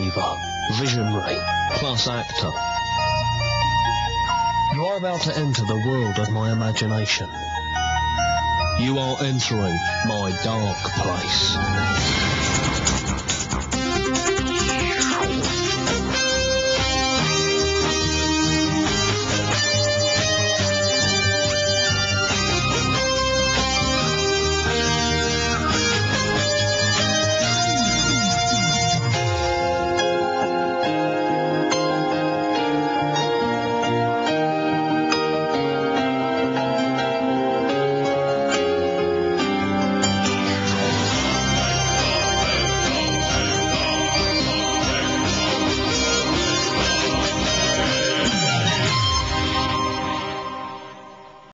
believer, visionary, plus actor. You are about to enter the world of my imagination. You are entering my dark place.